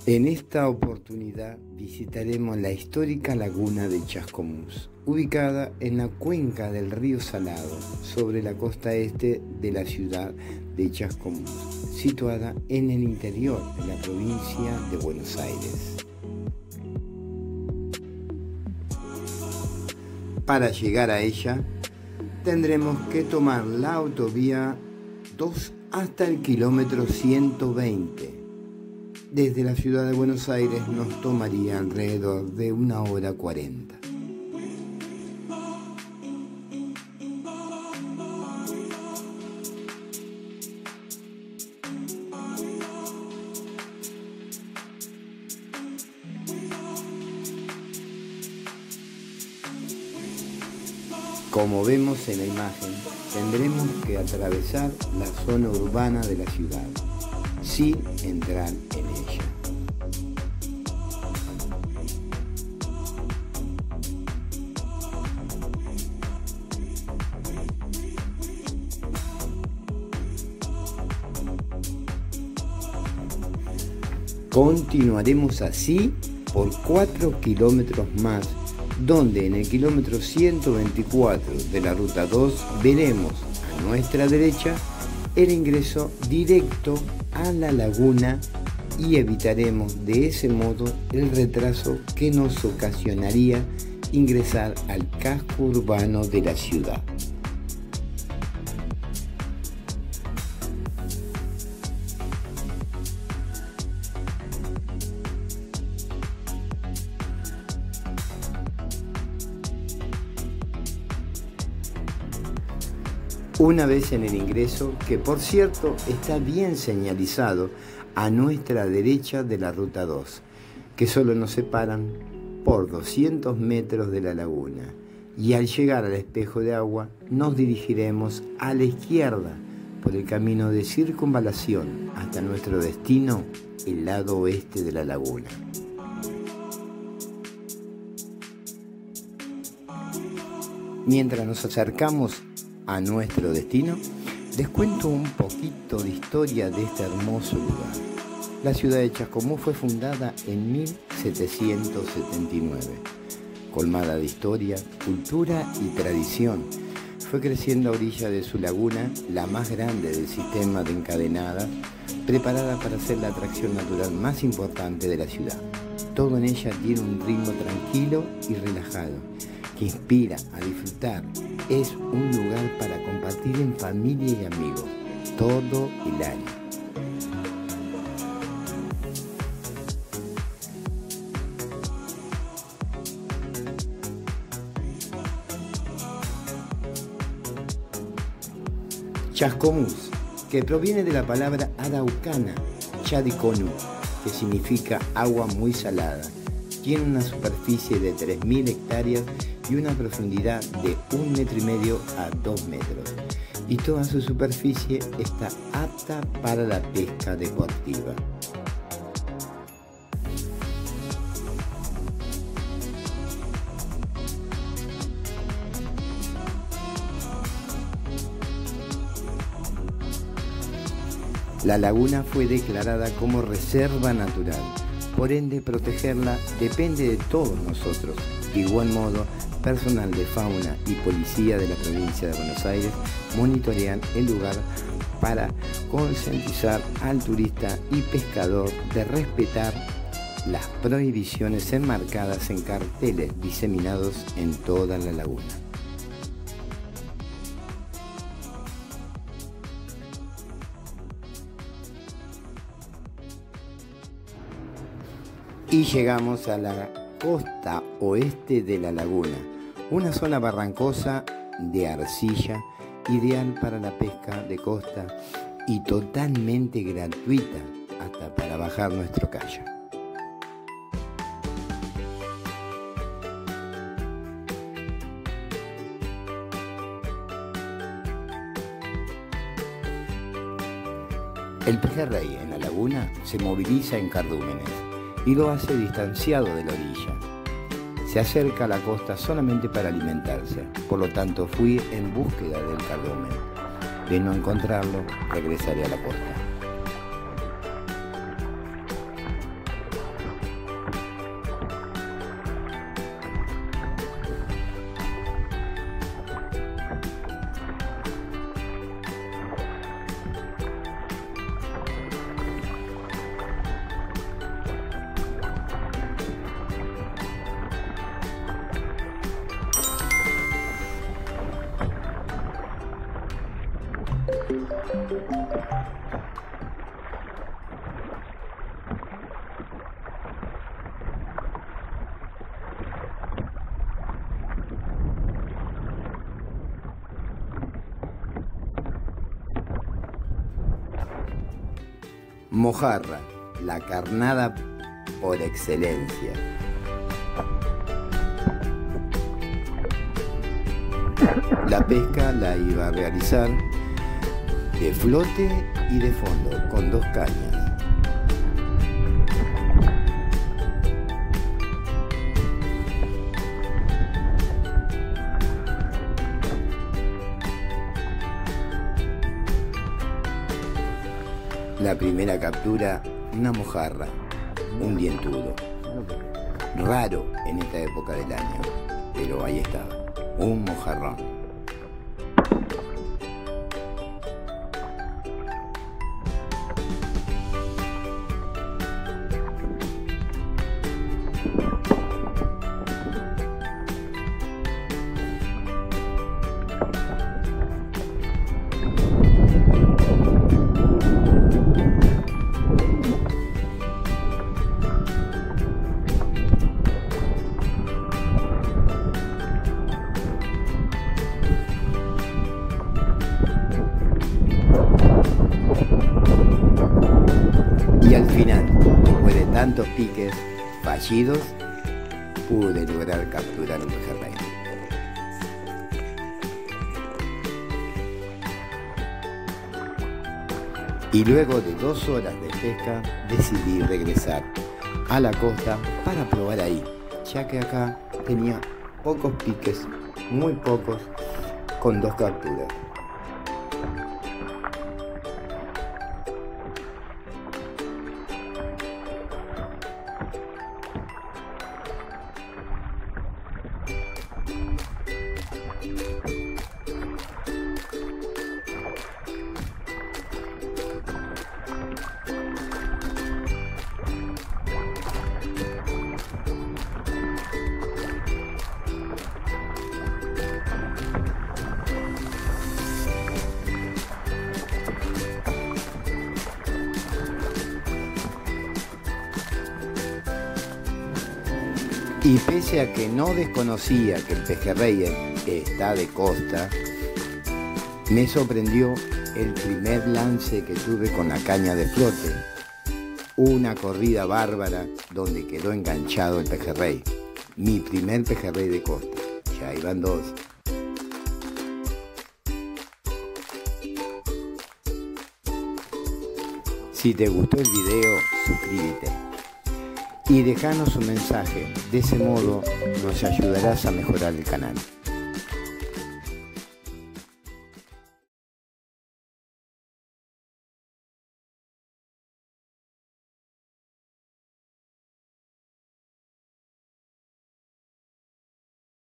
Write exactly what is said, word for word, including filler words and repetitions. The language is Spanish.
En esta oportunidad visitaremos la histórica laguna de Chascomús, ubicada en la cuenca del río Salado, sobre la costa este de la ciudad de Chascomús, situada en el interior de la provincia de Buenos Aires. Para llegar a ella, tendremos que tomar la autovía dos hasta el kilómetro ciento veinte. Desde la ciudad de Buenos Aires nos tomaría alrededor de una hora cuarenta. Como vemos en la imagen, tendremos que atravesar la zona urbana de la ciudad, sin entrar en ella. Continuaremos así por cuatro kilómetros más, donde en el kilómetro ciento veinticuatro de la ruta dos veremos a nuestra derecha el ingreso directo a la laguna y evitaremos de ese modo el retraso que nos ocasionaría ingresar al casco urbano de la ciudad. Una vez en el ingreso, que por cierto está bien señalizado a nuestra derecha de la ruta dos, que solo nos separan por doscientos metros de la laguna, y al llegar al espejo de agua nos dirigiremos a la izquierda por el camino de circunvalación hasta nuestro destino, el lado oeste de la laguna. Mientras nos acercamos a nuestro destino, les cuento un poquito de historia de este hermoso lugar. La ciudad de Chascomús fue fundada en mil setecientos setenta y nueve. Colmada de historia, cultura y tradición, fue creciendo a orilla de su laguna, la más grande del sistema de encadenadas, preparada para ser la atracción natural más importante de la ciudad. Todo en ella tiene un ritmo tranquilo y relajado, que inspira a disfrutar. Es un lugar para compartir en familia y amigos todo el año. Chascomús, que proviene de la palabra araucana chadiconu, que significa agua muy salada, tiene una superficie de tres mil hectáreas y una profundidad de un metro y medio a dos metros, y toda su superficie está apta para la pesca deportiva. La laguna fue declarada como reserva natural, por ende protegerla depende de todos nosotros. De igual modo, personal de fauna y policía de la provincia de Buenos Aires monitorean el lugar para concientizar al turista y pescador de respetar las prohibiciones enmarcadas en carteles diseminados en toda la laguna. Y llegamos a la costa oeste de la laguna, una zona barrancosa de arcilla, ideal para la pesca de costa y totalmente gratuita hasta para bajar nuestro kayak. El pejerrey en la laguna se moviliza en cardúmenes y lo hace distanciado de la orilla. Se acerca a la costa solamente para alimentarse, por lo tanto fui en búsqueda del cardumen. De no encontrarlo, regresaré a la costa. Mojarra, la carnada por excelencia. La pesca la iba a realizar de flote y de fondo, con dos cañas. La primera captura, una mojarra, un dientudo. Raro en esta época del año, pero ahí estaba, un mojarrón. Y al final, después de tantos piques fallidos, pude lograr capturar un pejerrey. Y luego de dos horas de pesca, decidí regresar a la costa para probar ahí, ya que acá tenía pocos piques, muy pocos, con dos capturas. Y pese a que no desconocía que el pejerrey está de costa, me sorprendió el primer lance que tuve con la caña de flote. Una corrida bárbara donde quedó enganchado el pejerrey. Mi primer pejerrey de costa. Ya iban dos. Si te gustó el video, suscríbete y dejanos un mensaje. De ese modo nos ayudarás a mejorar el canal.